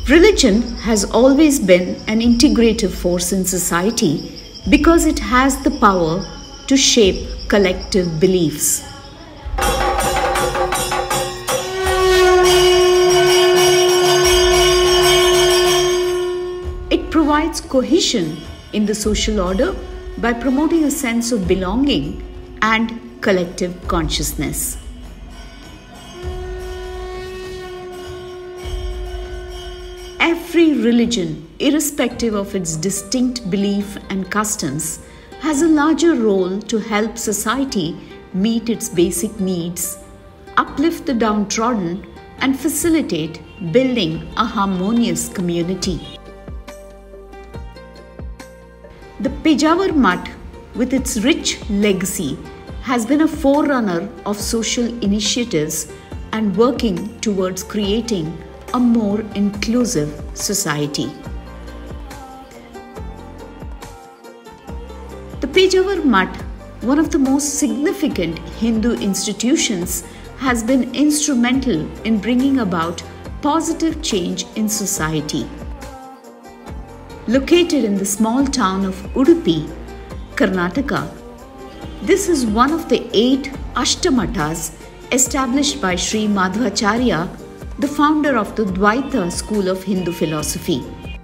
Religion has always been an integrative force in society because it has the power to shape collective beliefs. It provides cohesion in the social order by promoting a sense of belonging and collective consciousness. Every religion, irrespective of its distinct belief and customs, has a larger role to help society meet its basic needs, uplift the downtrodden, and facilitate building a harmonious community. The Pejawar Mutt, with its rich legacy, has been a forerunner of social initiatives and working towards creating a more inclusive society. The Pejawar Mutt, one of the most significant Hindu institutions, has been instrumental in bringing about positive change in society. Located in the small town of Udupi, Karnataka, this is one of the 8 Ashtamathas established by Sri Madhvacharya, the founder of the Dvaita school of Hindu philosophy.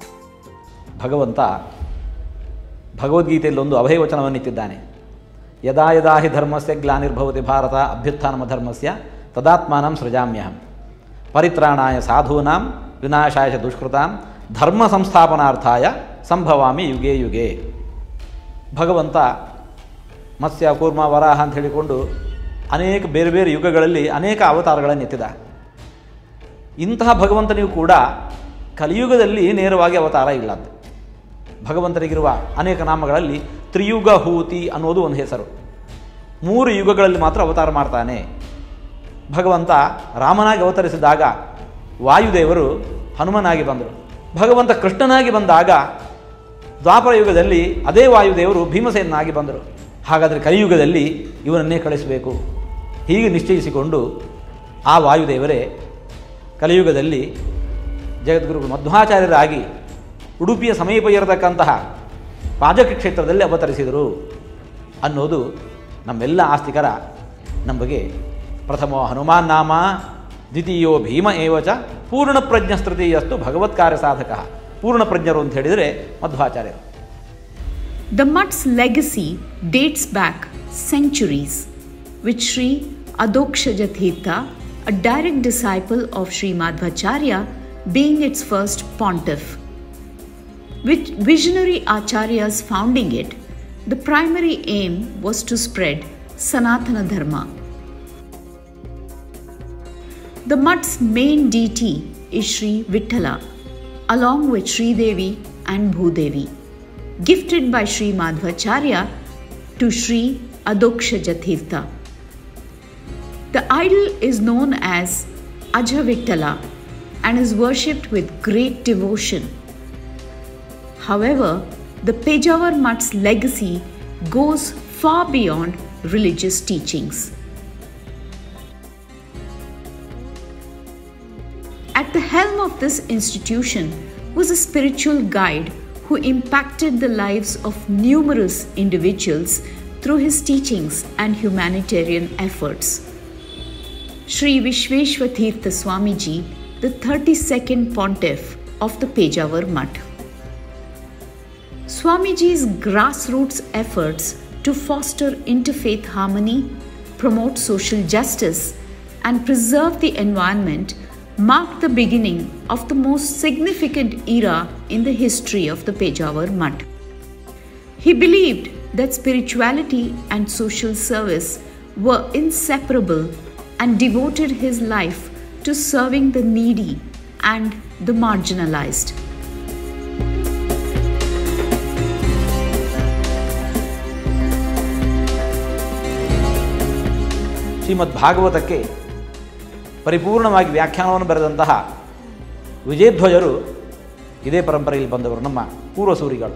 ಭಗವಂತ ಭಗವದ್ಗೀತೆಯಲ್ಲಿ ಒಂದು ಅಭಯವಚನವನ್ನಿತ್ತಿದ್ದಾನೆ. ಯದಾ ಯದಾ ಹಿ ಧರ್ಮಸ್ಯ ಗ್ಲಾನಿರ್ಭವತಿ ಭಾರತ ಅಭ್ಯುತ್ಥಾನಮ ಧರ್ಮಸ್ಯ ತದಾತ್ಮಾನಂ ಸೃಜಾಮ್ಯಹಂ ಪರಿತ್ರಾಣಾಯ ಸಾಧೂನಾಂ ವಿನಾಶಾಯ ಚ ದುಷ್ಕೃತಾಂ ಧರ್ಮ ಸಂಸ್ಥಾಪನಾರ್ಥಾಯ ಸಂಭವಾಮಿ ಯುಗೇ ಯುಗೇ. ಭಗವಂತ ಮತ್ಸ್ಯ ಕೂರ್ಮ ವರಾಹ ಅಂತ ಹೇಳಿಕೊಂಡು ಅನೇಕ ಬೇರೆ ಬೇರೆ ಯುಗಗಳಲ್ಲಿ ಅನೇಕ ಅವತಾರಗಳನ್ನು ಎತ್ತಿದ. ಇಂತಹ ಭಗವಂತನಿಗೂ ಕೂಡ ಕಲಿಯುಗದಲ್ಲಿ ನೇರವಾಗಿ ಅವತಾರ ಇಲ್ಲ. ಭಗವಂತನಿಗಿರುವ ಅನೇಕ ನಾಮಗಳಲ್ಲಿ ತ್ರಿಯುಗ ಹೂತಿ ಅನ್ನೋದು ಒಂದು ಹೆಸರು. 3 ಯುಗಗಳಲ್ಲಿ ಮಾತ್ರ ಅವತಾರ ಮಾಡ್ತಾನೆ. ಭಗವಂತ ರಾಮನಾಗಿ ಅವತರಿಸಿದಾಗ ವಾಯುದೇವರು ಹನುಮನಾಗಿ ಬಂದರು. ಭಗವಂತ ಕೃಷ್ಣನಾಗಿ ಬಂದಾಗ ದ್ವಾಪರ ಯುಗದಲ್ಲಿ ಅದೇ ವಾಯುದೇವರು ಭೀಮಸೇನಾಗಿ ಬಂದರು. ಹಾಗಾದರೆ ಕಲಿಯುಗದಲ್ಲಿ ಇವನನ್ನೇ ಕಳಿಸಬೇಕು ಹೀಗೆ ನಿಶ್ಚಯಿಸಿಕೊಂಡು ಆ ವಾಯುದೇವರೇ ಕಲಿಯುಗದಲ್ಲಿ ಜಗದ್ಗುರುಗಳು ಮಧ್ವಾಚಾರ್ಯರಾಗಿ ಉಡುಪಿಯ ಸಮೀಪ ಇರತಕ್ಕಂತಹ ಪಾಜಕ ಕ್ಷೇತ್ರದಲ್ಲಿ ಅವತರಿಸಿದರು ಅನ್ನೋದು ನಮ್ಮೆಲ್ಲ ಆಸ್ತಿಕರ ನಂಬಗೆ. ಪ್ರಥಮೋ ಹನುಮಾನ್ ನಾಮ ದ್ವಿತೀಯೋ ಭೀಮ ಏವಚ ಪೂರ್ಣಪ್ರಜ್ಞಸ್ತೃತೀಯಸ್ತು ಭಗವತ್ಕಾರ್ಯ ಸಾಧಕ. ಪೂರ್ಣಪ್ರಜ್ಞರು ಅಂತ ಹೇಳಿದರೆ ಮಧ್ವಾಚಾರ್ಯರು. The Mutt's legacy dates back centuries, with Sri Adokshaja Tirtha, a direct disciple of Sri Madhvacharya, being its first pontiff. With visionary acharyas founding it, the primary aim was to spread Sanatana Dharma. The Mutt's main deity is Sri Vitthala, along with Sri Devi and Bhudevi, gifted by Sri Madhvacharya to Sri Adokshaja Tirtha. The idol is known as Ajavittala and is worshipped with great devotion. However, the Pejawar Mutt's legacy goes far beyond religious teachings. At the helm of this institution was a spiritual guide who impacted the lives of numerous individuals through his teachings and humanitarian efforts. Sri Vishveshwatirtha Swamiji, the 32nd pontiff of the Pejawar Mutt. Swamiji's grassroots efforts to foster interfaith harmony, promote social justice, and preserve the environment marked the beginning of the most significant era in the history of the Pejawar Mutt. He believed that spirituality and social service were inseparable and devoted his life to serving the needy and the marginalized. ಶ್ರೀಮದ್ ಭಾಗವತಕ್ಕೆ ಪರಿಪೂರ್ಣವಾಗಿ ವ್ಯಾಖ್ಯಾನವನ್ನು ಬರೆದಂತಹ ವಿಜಯಧ್ವಜರು ಇದೇ ಪರಂಪರೆಯಲ್ಲಿ ಬಂದವರು, ನಮ್ಮ ಪೂರ್ವಸೂರಿಗಳು.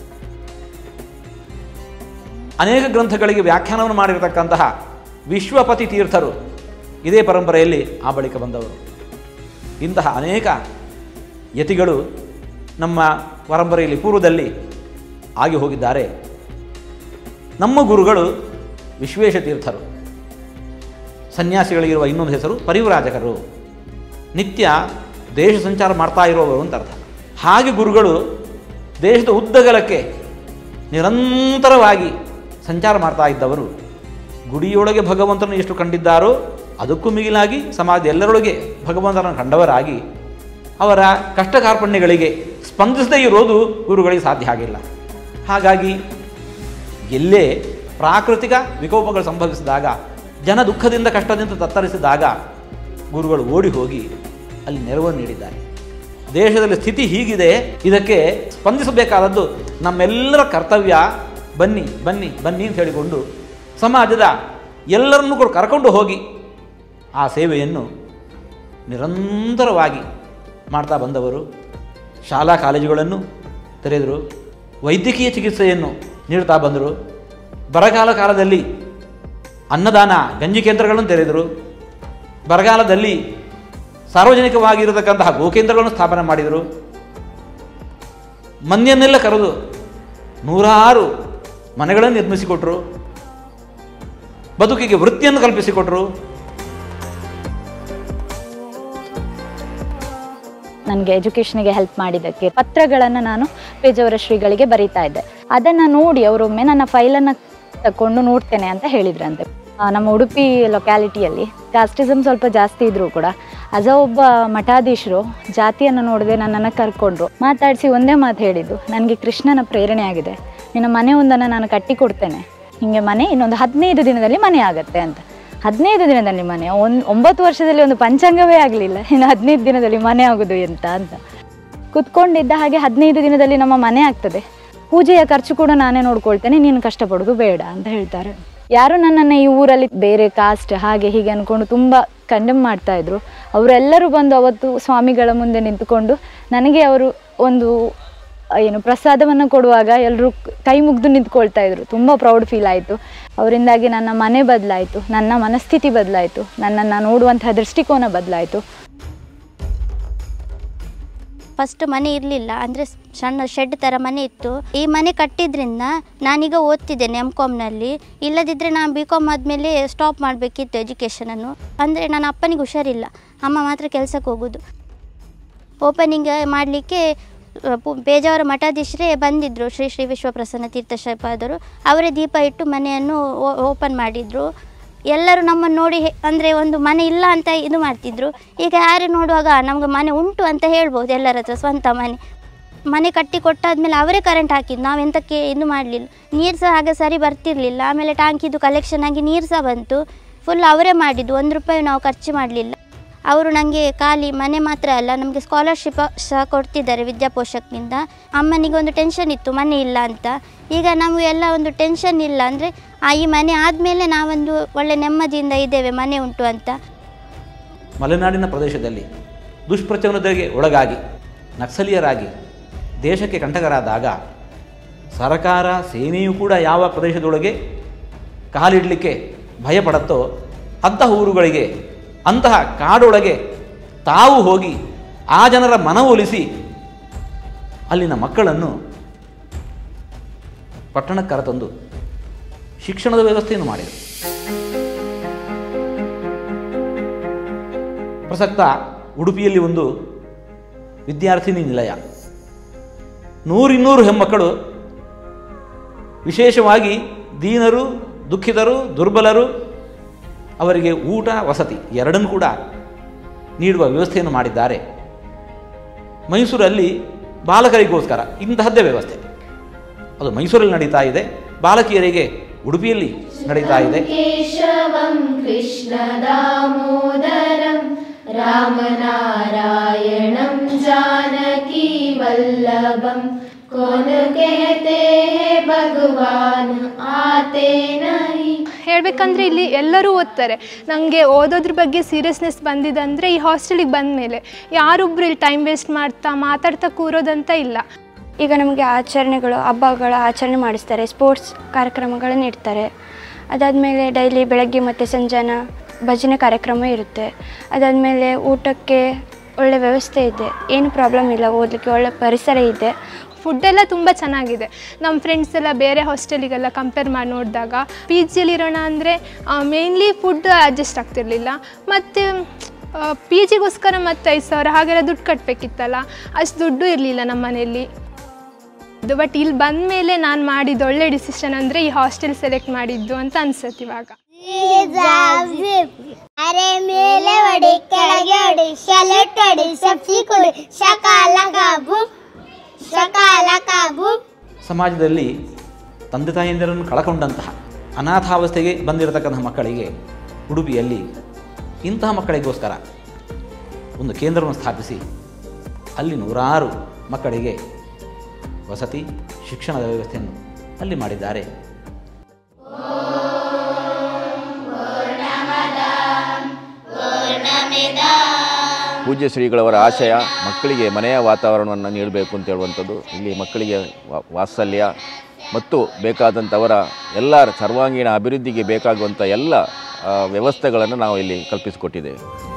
ಅನೇಕ ಗ್ರಂಥಗಳಿಗೆ ವ್ಯಾಖ್ಯಾನವನ್ನು ಮಾಡಿರತಕ್ಕಂತಹ ವಿಶ್ವಪತಿ ತೀರ್ಥರು ಇದೇ ಪರಂಪರೆಯಲ್ಲಿ ಆ ಬಳಿಕ ಬಂದವರು. ಇಂತಹ ಅನೇಕ ಯತಿಗಳು ನಮ್ಮ ಪರಂಪರೆಯಲ್ಲಿ ಪೂರ್ವದಲ್ಲಿ ಆಗಿ ಹೋಗಿದ್ದಾರೆ. ನಮ್ಮ ಗುರುಗಳು ವಿಶ್ವೇಶ ತೀರ್ಥರು. ಸನ್ಯಾಸಿಗಳಿಗಿರುವ ಇನ್ನೊಂದು ಹೆಸರು ಪರಿವ್ರಾಜಕರು. ನಿತ್ಯ ದೇಶ ಸಂಚಾರ ಮಾಡ್ತಾ ಇರುವವರು ಅಂತ ಅರ್ಥ. ಹಾಗೆ ಗುರುಗಳು ದೇಶದ ಉದ್ದಗಲಕ್ಕೆ ನಿರಂತರವಾಗಿ ಸಂಚಾರ ಮಾಡ್ತಾ ಇದ್ದವರು. ಗುಡಿಯೊಳಗೆ ಭಗವಂತನನ್ನು ಎಷ್ಟು ಕಂಡಿದ್ದಾರೋ ಅದಕ್ಕೂ ಮಿಗಿಲಾಗಿ ಸಮಾಜದ ಎಲ್ಲರೊಳಗೆ ಭಗವಂತನನ್ನು ಕಂಡವರಾಗಿ ಅವರ ಕಷ್ಟ ಕಾರ್ಪಣ್ಯಗಳಿಗೆ ಸ್ಪಂದಿಸದೇ ಇರೋದು ಗುರುಗಳಿಗೆ ಸಾಧ್ಯ ಆಗಿಲ್ಲ. ಹಾಗಾಗಿ ಎಲ್ಲೇ ಪ್ರಾಕೃತಿಕ ವಿಕೋಪಗಳು ಸಂಭವಿಸಿದಾಗ, ಜನ ದುಃಖದಿಂದ ಕಷ್ಟದಿಂದ ತತ್ತರಿಸಿದಾಗ ಗುರುಗಳು ಓಡಿ ಹೋಗಿ ಅಲ್ಲಿ ನೆರವನ್ನು ನೀಡಿದ್ದಾರೆ. ದೇಶದಲ್ಲಿ ಸ್ಥಿತಿ ಹೀಗಿದೆ, ಇದಕ್ಕೆ ಸ್ಪಂದಿಸಬೇಕಾದದ್ದು ನಮ್ಮೆಲ್ಲರ ಕರ್ತವ್ಯ, ಬನ್ನಿ ಬನ್ನಿ ಬನ್ನಿ ಅಂತ ಹೇಳಿಕೊಂಡು ಸಮಾಜದ ಎಲ್ಲರನ್ನೂ ಕೂಡ ಕರ್ಕೊಂಡು ಹೋಗಿ ಆ ಸೇವೆಯನ್ನು ನಿರಂತರವಾಗಿ ಮಾಡ್ತಾ ಬಂದವರು. ಶಾಲಾ ಕಾಲೇಜುಗಳನ್ನು ತೆರೆದರು, ವೈದ್ಯಕೀಯ ಚಿಕಿತ್ಸೆಯನ್ನು ನೀಡ್ತಾ ಬಂದರು. ಬರಗಾಲ ಕಾಲದಲ್ಲಿ ಅನ್ನದಾನ ಗಂಜಿ ಕೇಂದ್ರಗಳನ್ನು ತೆರೆದರು. ಬರಗಾಲದಲ್ಲಿ ಸಾರ್ವಜನಿಕವಾಗಿರತಕ್ಕಂತಹ ಗೋಕೇಂದ್ರಗಳನ್ನು ಸ್ಥಾಪನೆ ಮಾಡಿದರು. ಮಂದಿಯನ್ನೆಲ್ಲ ಕರೆದು 106 ಮನೆಗಳನ್ನು ನಿರ್ಮಿಸಿಕೊಟ್ರು. ಬದುಕಿಗೆ ವೃತ್ತಿಯನ್ನು ಕಲ್ಪಿಸಿಕೊಟ್ರು. ನನಗೆ ಎಜುಕೇಷನ್ಗೆ ಹೆಲ್ಪ್ ಮಾಡಿದ್ದಕ್ಕೆ ಪತ್ರಗಳನ್ನು ನಾನು ಪೇಜಾವರ ಶ್ರೀಗಳಿಗೆ ಬರೀತಾ ಇದ್ದೆ. ಅದನ್ನು ನೋಡಿ ಅವರೊಮ್ಮೆ ನನ್ನ ಫೈಲನ್ನು ತಗೊಂಡು ನೋಡ್ತೇನೆ ಅಂತ ಹೇಳಿದ್ರಂತೆ. ನಮ್ಮ ಉಡುಪಿ ಲೊಕ್ಯಾಲಿಟಿಯಲ್ಲಿ ಕಾಸ್ಟಿಸಮ್ ಸ್ವಲ್ಪ ಜಾಸ್ತಿ ಇದ್ದರೂ ಕೂಡ ಒಬ್ಬ ಮಠಾಧೀಶರು ಜಾತಿಯನ್ನು ನೋಡದೆ ನನ್ನನ್ನು ಕರ್ಕೊಂಡ್ರು. ಮಾತಾಡಿಸಿ ಒಂದೇ ಮಾತು ಹೇಳಿದ್ದು, ನನಗೆ ಕೃಷ್ಣನ ಪ್ರೇರಣೆ ಆಗಿದೆ, ನಿನ್ನ ಮನೆ ಒಂದನ್ನು ನಾನು ಕಟ್ಟಿಕೊಡ್ತೇನೆ, ನಿಮಗೆ ಮನೆ ಇನ್ನೊಂದು 15 ದಿನದಲ್ಲಿ ಮನೆ ಆಗುತ್ತೆ ಅಂತ. 15 ದಿನದಲ್ಲಿ ಮನೆ, 9 ವರ್ಷದಲ್ಲಿ ಒಂದು ಪಂಚಾಂಗವೇ ಆಗಲಿಲ್ಲ, ಇನ್ನು 15 ದಿನದಲ್ಲಿ ಮನೆ ಆಗೋದು ಅಂತ ಕುತ್ಕೊಂಡಿದ್ದ ಹಾಗೆ 15 ದಿನದಲ್ಲಿ ನಮ್ಮ ಮನೆ ಆಗ್ತದೆ, ಪೂಜೆಯ ಖರ್ಚು ಕೂಡ ನಾನೇ ನೋಡ್ಕೊಳ್ತೇನೆ, ನೀನು ಕಷ್ಟಪಡೋದು ಬೇಡ ಅಂತ ಹೇಳ್ತಾರೆ. ಯಾರು ನನ್ನನ್ನು ಈ ಊರಲ್ಲಿ ಬೇರೆ ಕಾಸ್ಟ್ ಹಾಗೆ ಹೀಗೆ ಅಂದ್ಕೊಂಡು ತುಂಬ ಕಂಡೆಮ್ ಮಾಡ್ತಾಯಿದ್ರು. ಅವರೆಲ್ಲರೂ ಬಂದು ಅವತ್ತು ಸ್ವಾಮಿಗಳ ಮುಂದೆ ನಿಂತುಕೊಂಡು ನನಗೆ ಅವರು ಒಂದು ಪ್ರಸಾದವನ್ನು ಕೊಡುವಾಗ ಎಲ್ಲರೂ ಕೈ ಮುಗಿದು ನಿಂತ್ಕೊಳ್ತಾ ಇದ್ರು. ತುಂಬ ಪ್ರೌಡ್ ಫೀಲ್ ಆಯಿತು. ಅವರಿಂದಾಗಿ ನನ್ನ ಮನೆ ಬದಲಾಯಿತು, ನನ್ನ ಮನಸ್ಥಿತಿ ಬದಲಾಯಿತು, ನನ್ನನ್ನು ನೋಡುವಂತಹ ದೃಷ್ಟಿಕೋನ ಬದಲಾಯಿತು. ಫಸ್ಟ್ ಮನೆ ಇರಲಿಲ್ಲ, ಅಂದರೆ ಸಣ್ಣ ಶೆಡ್ ಥರ ಮನೆ ಇತ್ತು. ಈ ಮನೆ ಕಟ್ಟಿದ್ರಿಂದ ನಾನೀಗ ಓದ್ತಿದ್ದೇನೆ MCOMನಲ್ಲಿ. ಇಲ್ಲದಿದ್ದರೆ ನಾನು BCom ಆದಮೇಲೆ ಸ್ಟಾಪ್ ಮಾಡಬೇಕಿತ್ತು ಎಜುಕೇಷನನ್ನು. ಅಂದರೆ ನನ್ನ ಅಪ್ಪನಿಗೆ ಹುಷಾರಿಲ್ಲ, ಅಮ್ಮ ಮಾತ್ರ ಕೆಲಸಕ್ಕೆ ಹೋಗೋದು. ಓಪನಿಂಗ್ ಮಾಡಲಿಕ್ಕೆ ಪೇಜಾವರ ಮಠಾಧೀಶರೇ ಬಂದಿದ್ದರು, ಶ್ರೀ ಶ್ರೀ ವಿಶ್ವಪ್ರಸನ್ನ ತೀರ್ಥ ಶ್ರೀಪಾದರು. ಅವರೇ ದೀಪ ಇಟ್ಟು ಮನೆಯನ್ನು ಓಪನ್ ಮಾಡಿದರು. ಎಲ್ಲರೂ ನಮ್ಮನ್ನು ನೋಡಿ ಅಂದರೆ ಒಂದು ಮನೆ ಇಲ್ಲ ಅಂತ ಇದು ಮಾಡ್ತಿದ್ರು. ಈಗ ಯಾರು ನೋಡುವಾಗ ನಮಗೆ ಮನೆ ಉಂಟು ಅಂತ ಹೇಳ್ಬೋದು, ಎಲ್ಲರ ಹತ್ರ ಸ್ವಂತ ಮನೆ ಕಟ್ಟಿ ಕೊಟ್ಟಾದ್ಮೇಲೆ ಅವರೇ ಕರೆಂಟ್ ಹಾಕಿದ್ದು, ನಾವೆಂತಕ್ಕೆ ಇದು ಮಾಡಲಿಲ್ಲ. ನೀರು ಸಹ ಹಾಗೆ ಸರಿ ಬರ್ತಿರಲಿಲ್ಲ. ಆಮೇಲೆ ಟ್ಯಾಂಕಿದು ಕಲೆಕ್ಷನ್ ಆಗಿ ನೀರು ಸಹ ಬಂತು. ಫುಲ್ ಅವರೇ ಮಾಡಿದ್ದು, 1 ರೂಪಾಯಿ ನಾವು ಖರ್ಚು ಮಾಡಲಿಲ್ಲ. ಅವರು ನನಗೆ ಖಾಲಿ ಮನೆ ಮಾತ್ರ ಅಲ್ಲ, ನಮಗೆ ಸ್ಕಾಲರ್ಶಿಪ್ ಸಹ ಕೊಡ್ತಿದ್ದಾರೆ ವಿದ್ಯಾಪೋಷಕನಿಂದ. ಅಮ್ಮನಿಗೆ ಒಂದು ಟೆನ್ಷನ್ ಇತ್ತು ಮನೆ ಇಲ್ಲ ಅಂತ. ಈಗ ನಮಗೆ ಎಲ್ಲ ಒಂದು ಟೆನ್ಷನ್ ಇಲ್ಲ, ಅಂದರೆ ಈ ಮನೆ ಆದಮೇಲೆ ನಾವೊಂದು ಒಳ್ಳೆ ನೆಮ್ಮದಿಯಿಂದ ಇದ್ದೇವೆ, ಮನೆ ಉಂಟು ಅಂತ. ಮಲೆನಾಡಿನ ಪ್ರದೇಶದಲ್ಲಿ ದುಷ್ಪ್ರಚೋದನೆಗೆ ಒಳಗಾಗಿ ನಕ್ಸಲೀಯರಾಗಿ ದೇಶಕ್ಕೆ ಕಂಟಕರಾದಾಗ ಸರ್ಕಾರ ಸೇನೆಯೂ ಕೂಡ ಯಾವ ಪ್ರದೇಶದೊಳಗೆ ಕಾಲಿಡಲಿಕ್ಕೆ ಭಯಪಡುತ್ತೋ ಅಂತಹ ಊರುಗಳಿಗೆ, ಅಂತಹ ಕಾಡೊಳಗೆ ತಾವು ಹೋಗಿ ಆ ಜನರ ಮನವೊಲಿಸಿ ಅಲ್ಲಿನ ಮಕ್ಕಳನ್ನು ಪಟ್ಟಣಕ್ಕೆ ಕರೆತಂದು ಶಿಕ್ಷಣದ ವ್ಯವಸ್ಥೆಯನ್ನು ಮಾಡಿದರು. ಪ್ರಸಕ್ತ ಉಡುಪಿಯಲ್ಲಿ ಒಂದು ವಿದ್ಯಾರ್ಥಿನಿ ನಿಲಯ, 100-200 ಹೆಣ್ಣುಮಕ್ಕಳು, ವಿಶೇಷವಾಗಿ ದೀನರು, ದುಃಖಿತರು, ದುರ್ಬಲರು, ಅವರಿಗೆ ಊಟ ವಸತಿ ಎರಡನ್ನೂ ಕೂಡ ನೀಡುವ ವ್ಯವಸ್ಥೆಯನ್ನು ಮಾಡಿದ್ದಾರೆ. ಮೈಸೂರಲ್ಲಿ ಬಾಲಕರಿಗೋಸ್ಕರ ಇಂತಹದ್ದೇ ವ್ಯವಸ್ಥೆ, ಅದು ಮೈಸೂರಲ್ಲಿ ನಡೀತಾ ಇದೆ. ಬಾಲಕಿಯರಿಗೆ ಉಡುಪಿಯಲ್ಲಿ ನಡೀತಾ ಇದೆ. ಕೇಶವಂ ಕೃಷ್ಣ ದಾಮೋದರಂ ರಾಮನಾರಾಯಣಂ ಜಾನಕಿ ವಲ್ಲಭಂ ಕೌನ್ ಕಹತೆ ಹೈ ಭಗವಾನ್ ಆತೆ ನಹಿ. ಹೇಳಬೇಕಂದ್ರೆ ಇಲ್ಲಿ ಎಲ್ಲರೂ ಓದ್ತಾರೆ. ನನಗೆ ಓದೋದ್ರ ಬಗ್ಗೆ ಸೀರಿಯಸ್ನೆಸ್ ಬಂದಿದ್ದಂದರೆ ಈ ಹಾಸ್ಟೆಲಿಗೆ ಬಂದ ಮೇಲೆ. ಯಾರೊಬ್ಬರು ಇಲ್ಲಿ ಟೈಮ್ ವೇಸ್ಟ್ ಮಾತಾಡ್ತಾ ಕೂರೋದಂತ ಇಲ್ಲ. ಈಗ ನಮಗೆ ಆಚರಣೆಗಳು, ಹಬ್ಬಗಳ ಆಚರಣೆ ಮಾಡಿಸ್ತಾರೆ, ಸ್ಪೋರ್ಟ್ಸ್ ಕಾರ್ಯಕ್ರಮಗಳನ್ನು ಇಡ್ತಾರೆ. ಅದಾದಮೇಲೆ ಡೈಲಿ ಬೆಳಗ್ಗೆ ಮತ್ತು ಸಂಜೆನ ಭಜನೆ ಕಾರ್ಯಕ್ರಮ ಇರುತ್ತೆ. ಅದಾದಮೇಲೆ ಊಟಕ್ಕೆ ಒಳ್ಳೆ ವ್ಯವಸ್ಥೆ ಇದೆ, ಏನು ಪ್ರಾಬ್ಲಮ್ ಇಲ್ಲ, ಓದಲಿಕ್ಕೆ ಒಳ್ಳೆ ಪರಿಸರ ಇದೆ. ಫುಡ್ಡೆಲ್ಲ ತುಂಬ ಚೆನ್ನಾಗಿದೆ. ನಮ್ಮ ಫ್ರೆಂಡ್ಸ್ ಎಲ್ಲ ಬೇರೆ ಹಾಸ್ಟೆಲಿಗೆಲ್ಲ ಕಂಪೇರ್ ಮಾಡಿ ನೋಡಿದಾಗ ಪಿ ಜಿಯಲ್ಲಿರೋಣ ಅಂದರೆ ಮೇಯ್ನ್ಲಿ ಫುಡ್ ಅಡ್ಜಸ್ಟ್ ಆಗ್ತಿರಲಿಲ್ಲ. ಮತ್ತು ಪಿ ಜಿಗೋಸ್ಕರ ಮತ್ತು 5,000 ಹಾಗೆಲ್ಲ ದುಡ್ಡು ಕಟ್ಟಬೇಕಿತ್ತಲ್ಲ, ಅಷ್ಟು ದುಡ್ಡು ಇರಲಿಲ್ಲ ನಮ್ಮ ಮನೆಯಲ್ಲಿ. ಬಟ್ ಇಲ್ಲಿ ಬಂದ ಮೇಲೆ ನಾನು ಮಾಡಿದ್ದು ಒಳ್ಳೆ ಡಿಸಿಷನ್ ಅಂದರೆ ಈ ಹಾಸ್ಟೆಲ್ ಸೆಲೆಕ್ಟ್ ಮಾಡಿದ್ದು ಅಂತ ಅನ್ಸುತ್ತೆ ಇವಾಗ. ಅರೆ ಮೇಲೆ ಒಡಿ ಕೆಳಗೆ ಒಡಿ ಶಲೆಟ್ ಒಡಿ ಸಬ್ಸಿ ಕೊಡಿ ಶಕಾಲ ಕಾಬು ಶಕಾಲ ಕಾಬು. ಸಮಾಜದಲ್ಲಿ ತಂದೆ ತಾಯಿಯಂದಿರನ್ನು ಕಳಕೊಂಡಂತಹ ಅನಾಥಾವಸ್ಥೆಗೆ ಬಂದಿರತಕ್ಕಂತಹ ಮಕ್ಕಳಿಗೆ ಉಡುಪಿಯಲ್ಲಿ ಇಂತಹ ಮಕ್ಕಳಿಗೋಸ್ಕರ ಒಂದು ಕೇಂದ್ರವನ್ನು ಸ್ಥಾಪಿಸಿ ಅಲ್ಲಿ 100 ಮಕ್ಕಳಿಗೆ ವಸತಿ ಶಿಕ್ಷಣದ ವ್ಯವಸ್ಥೆಯನ್ನು ಅಲ್ಲಿ ಮಾಡಿದ್ದಾರೆ. ಪೂಜ್ಯ ಶ್ರೀಗಳವರ ಆಶಯ ಮಕ್ಕಳಿಗೆ ಮನೆಯ ವಾತಾವರಣವನ್ನು ನೀಡಬೇಕು ಅಂತ ಹೇಳುವಂಥದ್ದು. ಇಲ್ಲಿ ಮಕ್ಕಳಿಗೆ ವಾತ್ಸಲ್ಯ ಮತ್ತು ಬೇಕಾದಂಥವರ ಎಲ್ಲ ಸರ್ವಾಂಗೀಣ ಅಭಿವೃದ್ಧಿಗೆ ಬೇಕಾಗುವಂಥ ಎಲ್ಲ ವ್ಯವಸ್ಥೆಗಳನ್ನು ನಾವು ಇಲ್ಲಿ ಕಲ್ಪಿಸಿಕೊಟ್ಟಿದ್ದೇವೆ.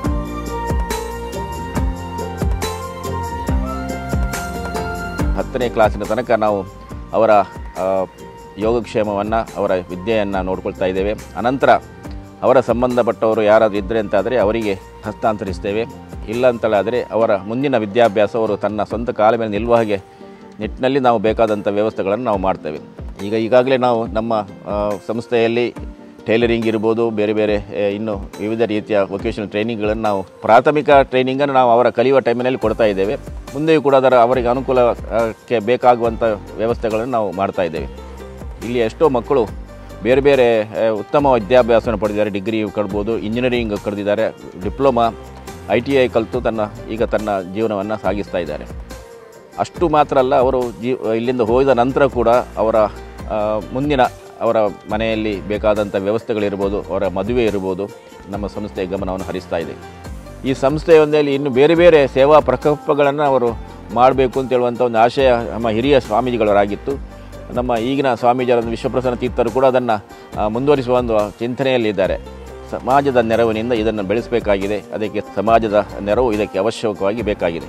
ಹತ್ತನೇ ಕ್ಲಾಸಿನ ತನಕ ನಾವು ಅವರ ಯೋಗಕ್ಷೇಮವನ್ನು, ಅವರ ವಿದ್ಯೆಯನ್ನು ನೋಡ್ಕೊಳ್ತಾ ಇದ್ದೇವೆ. ಅನಂತರ ಅವರ ಸಂಬಂಧಪಟ್ಟವರು ಯಾರಾದರೂ ಇದ್ದರೆ ಅಂತಾದರೆ ಅವರಿಗೆ ಹಸ್ತಾಂತರಿಸ್ತೇವೆ. ಇಲ್ಲ ಅಂತೇಳಾದರೆ ಅವರ ಮುಂದಿನ ವಿದ್ಯಾಭ್ಯಾಸ ಅವರು ತನ್ನ ಸ್ವಂತ ಕಾಲ ಮೇಲೆ ನಿಲ್ಲುವ ಹಾಗೆ ನಿಟ್ಟಿನಲ್ಲಿ ನಾವು ಬೇಕಾದಂಥ ವ್ಯವಸ್ಥೆಗಳನ್ನು ನಾವು ಮಾಡ್ತೇವೆ. ಈಗಾಗಲೇ ನಾವು ನಮ್ಮ ಸಂಸ್ಥೆಯಲ್ಲಿ ಟೈಲರಿಂಗ್ ಇರ್ಬೋದು, ಬೇರೆ ಬೇರೆ ಇನ್ನು ವಿವಿಧ ರೀತಿಯ ವೊಕೇಶನಲ್ ಟ್ರೈನಿಂಗ್ಗಳನ್ನು ನಾವು ಪ್ರಾಥಮಿಕ ಟ್ರೈನಿಂಗನ್ನು ನಾವು ಅವರ ಕಲಿಯುವ ಟೈಮಿನಲ್ಲಿ ಕೊಡ್ತಾ ಇದ್ದೇವೆ. ಮುಂದೆಯೂ ಕೂಡ ಅವರಿಗೆ ಅನುಕೂಲಕ್ಕೆ ಬೇಕಾಗುವಂಥ ವ್ಯವಸ್ಥೆಗಳನ್ನು ನಾವು ಮಾಡ್ತಾ ಇದ್ದೇವೆ. ಇಲ್ಲಿ ಎಷ್ಟೋ ಮಕ್ಕಳು ಬೇರೆ ಬೇರೆ ಉತ್ತಮ ವಿದ್ಯಾಭ್ಯಾಸವನ್ನು ಪಡೆದಿದ್ದಾರೆ. ಡಿಗ್ರಿ ಕಡ್ಬೋದು, ಇಂಜಿನಿಯರಿಂಗ್ ಕರೆದಿದ್ದಾರೆ, ಡಿಪ್ಲೊಮಾ, ITI ಕಲಿತು ಈಗ ತನ್ನ ಜೀವನವನ್ನು ಸಾಗಿಸ್ತಾ ಇದ್ದಾರೆ. ಅಷ್ಟು ಮಾತ್ರ ಅಲ್ಲ, ಅವರು ಇಲ್ಲಿಂದ ಹೋದ ನಂತರ ಕೂಡ ಅವರ ಮುಂದಿನ ಅವರ ಮನೆಯಲ್ಲಿ ಬೇಕಾದಂಥ ವ್ಯವಸ್ಥೆಗಳಿರ್ಬೋದು, ಅವರ ಮದುವೆ ಇರ್ಬೋದು, ನಮ್ಮ ಸಂಸ್ಥೆಯ ಗಮನವನ್ನು ಹರಿಸ್ತಾ ಇದೆ. ಈ ಸಂಸ್ಥೆಯೊಂದಲ್ಲಿ ಇನ್ನು ಬೇರೆ ಬೇರೆ ಸೇವಾ ಪ್ರಕಲ್ಪಗಳನ್ನು ಅವರು ಮಾಡಬೇಕು ಅಂತೇಳುವಂಥ ಒಂದು ಆಶಯ ನಮ್ಮ ಹಿರಿಯ ಸ್ವಾಮೀಜಿಗಳವರಾಗಿತ್ತು. ನಮ್ಮ ಈಗಿನ ಸ್ವಾಮೀಜಿಯಾದ ವಿಶ್ವಪ್ರಸನ್ನ ತೀರ್ಥರು ಕೂಡ ಅದನ್ನು ಮುಂದುವರಿಸುವ ಒಂದು ಚಿಂತನೆಯಲ್ಲಿದ್ದಾರೆ. ಸಮಾಜದ ನೆರವಿನಿಂದ ಇದನ್ನು ಬೆಳೆಸಬೇಕಾಗಿದೆ. ಅದಕ್ಕೆ ಸಮಾಜದ ನೆರವು ಇದಕ್ಕೆ ಅವಶ್ಯಕವಾಗಿ ಬೇಕಾಗಿದೆ.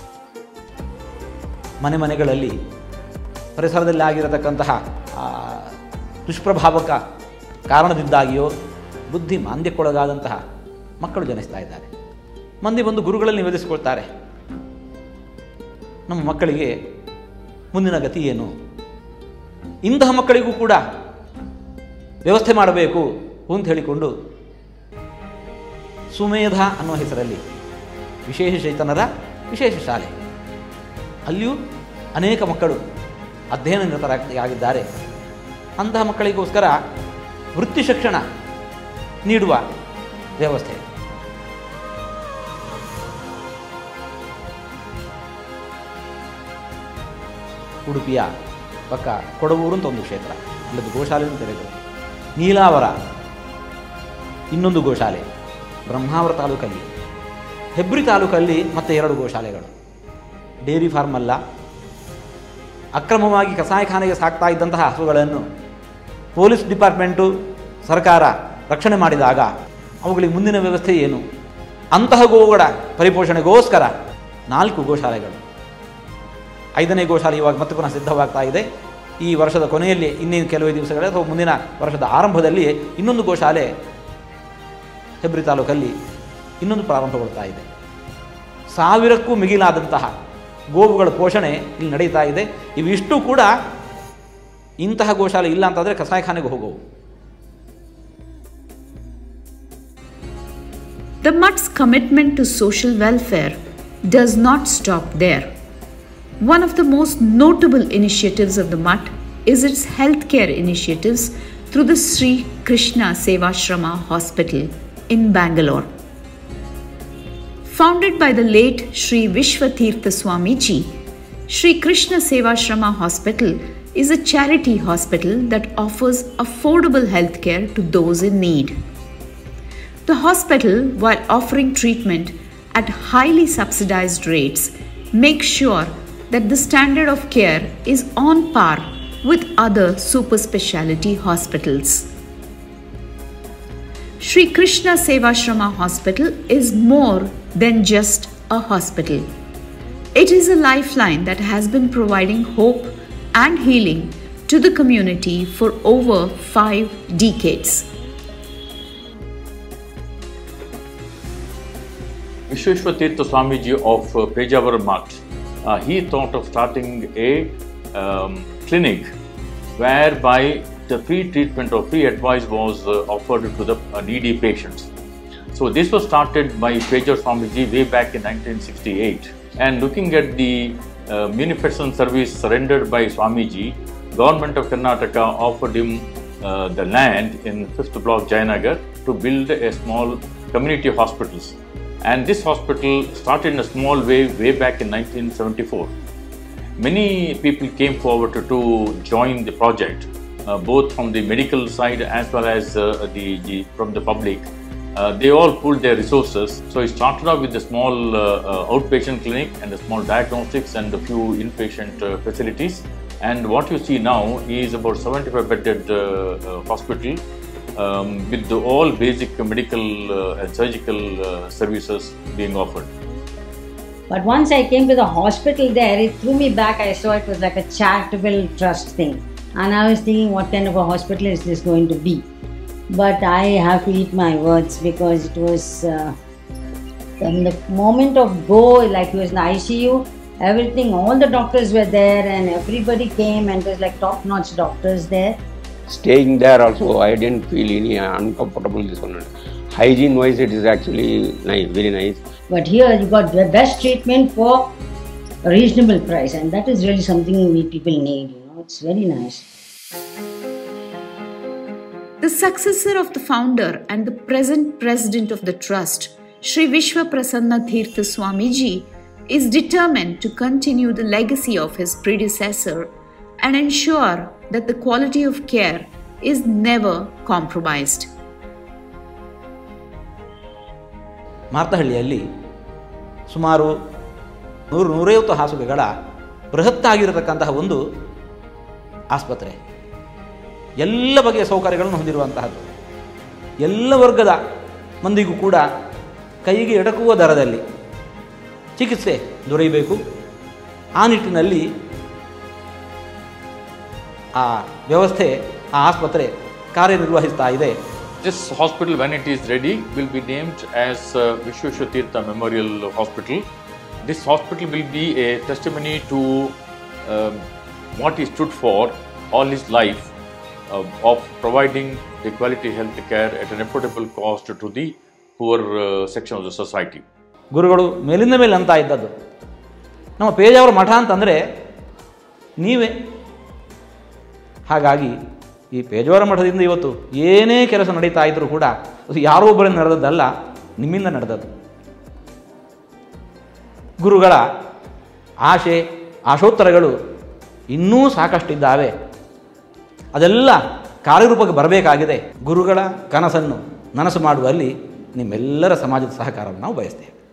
ಮನೆಗಳಲ್ಲಿ ಪರಿಸರದಲ್ಲಿ ಆಗಿರತಕ್ಕಂತಹ ದುಷ್ಪ್ರಭಾವಕ ಕಾರಣದಿಂದಾಗಿಯೋ ಬುದ್ಧಿ ಮಾಂದ್ಯಕ್ಕೊಳಗಾದಂತಹ ಮಕ್ಕಳು ಜನಿಸ್ತಾ ಇದ್ದಾರೆ. ಮಂದಿ ಬಂದು ಗುರುಗಳಲ್ಲಿ ನಿವೇದಿಸಿಕೊಳ್ತಾರೆ, ನಮ್ಮ ಮಕ್ಕಳಿಗೆ ಮುಂದಿನ ಗತಿ ಏನು, ಇಂತಹ ಮಕ್ಕಳಿಗೂ ಕೂಡ ವ್ಯವಸ್ಥೆ ಮಾಡಬೇಕು ಅಂತ ಹೇಳಿಕೊಂಡು ಸುಮೇಧ ಅನ್ನುವ ಹೆಸರಲ್ಲಿ ವಿಶೇಷ ಚೇತನರ ವಿಶೇಷ ಶಾಲೆ, ಅಲ್ಲಿಯೂ ಅನೇಕ ಮಕ್ಕಳು ಅಧ್ಯಯನ ನಿರತರಾಗಿದ್ದಾರೆ. ಅಂತಹ ಮಕ್ಕಳಿಗೋಸ್ಕರ ವೃತ್ತಿ ಶಿಕ್ಷಣ ನೀಡುವ ವ್ಯವಸ್ಥೆ. ಉಡುಪಿಯ ಪಕ್ಕ ಕೊಡವೂರು ಅಂತ ಒಂದು ಕ್ಷೇತ್ರ, ಅಲ್ಲದು ಗೋಶಾಲೆಯನ್ನು ತೆರೆದರು. ನೀಲಾವರ ಇನ್ನೊಂದು ಗೋಶಾಲೆ, ಬ್ರಹ್ಮಾವರ ತಾಲೂಕಲ್ಲಿ, ಹೆಬ್ರಿ ತಾಲೂಕಲ್ಲಿ ಮತ್ತೆ 2 ಗೋಶಾಲೆಗಳು. ಡೇರಿ ಫಾರ್ಮ್ ಅಲ್ಲ, ಅಕ್ರಮವಾಗಿ ಕಸಾಯಿಖಾನೆಗೆ ಸಾಕ್ತಾ ಇದ್ದಂತಹ ಹಸುಗಳನ್ನು ಪೊಲೀಸ್ ಡಿಪಾರ್ಟ್ಮೆಂಟು ಸರ್ಕಾರ ರಕ್ಷಣೆ ಮಾಡಿದಾಗ ಅವುಗಳಿಗೆ ಮುಂದಿನ ವ್ಯವಸ್ಥೆ ಏನು, ಅಂತಹ ಗೋವುಗಳ ಪರಿಪೋಷಣೆಗೋಸ್ಕರ 4 ಗೋಶಾಲೆಗಳು. 5ನೇ ಗೋಶಾಲೆ ಇವಾಗ ಮತ್ತೆ ಪುನಃ ಸಿದ್ಧವಾಗ್ತಾ ಇದೆ. ಈ ವರ್ಷದ ಕೊನೆಯಲ್ಲಿ ಇನ್ನೇನು ಕೆಲವೇ ದಿವಸಗಳ ಅಥವಾ ಮುಂದಿನ ವರ್ಷದ ಆರಂಭದಲ್ಲಿ ಇನ್ನೊಂದು ಗೋಶಾಲೆ ಹೆಬ್ರಿ ತಾಲೂಕಲ್ಲಿ ಇನ್ನೊಂದು ಪ್ರಾರಂಭಗೊಳ್ತಾ ಇದೆ. 1000ಕ್ಕೂ ಮಿಗಿಲಾದಂತಹ ಗೋವುಗಳ ಪೋಷಣೆ ಇಲ್ಲಿ ನಡೀತಾ ಇದೆ. ಇವಿಷ್ಟು ಕೂಡ ಇಂತಹ ಗೋಶಾಲೆ ಇಲ್ಲ ಅಂತಂದರೆ ಕಸಾಯಿಖಾನೆಗೆ ಹೋಗೋವು. The Mutt's commitment to social welfare does not stop there. One of the most notable initiatives of the Mutt is its healthcare initiatives through the Sri Krishna Sevashrama Hospital in Bangalore. Founded by the late Sri Vishwatirtha Swamiji, Sri Krishna Sevashrama Hospital is a charity hospital that offers affordable healthcare to those in need. The hospital, while offering treatment at highly subsidized rates, makes sure that the standard of care is on par with other super specialty hospitals. Sri Krishna Sevashrama Hospital is more than just a hospital. It is a lifeline that has been providing hope and healing to the community for over 5 decades. Vishweshwar Tirtha Swamiji of Pejawar Mutt, he thought of starting a clinic whereby the free treatment or free advice was offered to the needy patients. So this was started by Pejawar Swamiji way back in 1968. And looking at the munificent service surrendered by Swamiji, Government of Karnataka offered him the land in 5th block Jayanagar to build a small community hospitals. And this hospital started in a small way back in 1974. Many people came forward to join the project, both from the medical side as well as from the public. They all pooled their resources. So it started off with a small outpatient clinic and a small diagnostics and a few inpatient facilities. And what you see now is about 75 bedded hospital with all basic medical and surgical services being offered. But once I came to the hospital there, it threw me back. I saw it was like a charitable trust thing. And I was thinking, what kind of a hospital is this going to be? But I have to eat my words, because it was from the moment of go, like it was in the ICU, everything, all the doctors were there and everybody came, and it was like top-notch doctors there. Staying there also, I didn't feel any uncomfortable. This one, hygiene wise, it is actually nice, very nice. But here you got the best treatment for a reasonable price, and that is really something we people need. You know, it's very nice. The successor of the founder and the present president of the trust, Sri Vishwa Prasanna Tirtha Swamiji, is determined to continue the legacy of his predecessor and ensure that the quality of care is never compromised. ಮಾರ್ತಹಳ್ಳಿಯಲ್ಲಿ ಸುಮಾರು 100-150 ಹಾಸಿಗೆಗಳ ಬೃಹತ್ತಾಗಿರತಕ್ಕಂತಹ ಒಂದು ಆಸ್ಪತ್ರೆ, ಎಲ್ಲ ಬಗೆಯ ಸೌಕರ್ಯಗಳನ್ನು ಹೊಂದಿರುವಂತಹದ್ದು, ಎಲ್ಲ ವರ್ಗದ ಮಂದಿಗೂ ಕೂಡ ಕೈಗೆ ಎಟಕುವ ದರದಲ್ಲಿ ಚಿಕಿತ್ಸೆ ದೊರೆಯಬೇಕು. ಆ ನಿಟ್ಟಿನಲ್ಲಿ ಆ ವ್ಯವಸ್ಥೆ, ಆ ಆಸ್ಪತ್ರೆ ಕಾರ್ಯನಿರ್ವಹಿಸ್ತಾ ಇದೆ. This hospital, when it is ready, will be named as Vishweshwar Tirtha Memorial Hospital. This hospital will be a testimony to what he stood for all his life of providing the quality health care at an affordable cost to the poor section of the society. ಗುರುಗಳು ಮೇಲಿಂದ ಮೇಲೆ ಅಂತ ಇದ್ದದ್ದು, ನಮ್ಮ ಪೇಜಾವರ ಮಠ ಅಂತಂದರೆ ನೀವೇ. ಹಾಗಾಗಿ ಈ ಪೇಜಾವರ ಮಠದಿಂದ ಇವತ್ತು ಏನೇ ಕೆಲಸ ನಡೀತಾ ಇದ್ದರೂ ಕೂಡ ಅದು ಯಾರೋ ಒಬ್ಬರಿಂದ ನಡೆದದ್ದಲ್ಲ, ನಿಮ್ಮಿಂದ ನಡೆದದ್ದು. ಗುರುಗಳ ಆಶೆ ಆಶೋತ್ತರಗಳು ಇನ್ನೂ ಸಾಕಷ್ಟಿದ್ದಾವೆ. ಅದೆಲ್ಲ ಕಾರ್ಯರೂಪಕ್ಕೆ ಬರಬೇಕಾಗಿದೆ. ಗುರುಗಳ ಕನಸನ್ನು ನನಸು ಮಾಡುವಲ್ಲಿ ನಿಮ್ಮೆಲ್ಲರ ಸಮಾಜದ ಸಹಕಾರವನ್ನು ನಾವು ಬಯಸ್ತೇವೆ.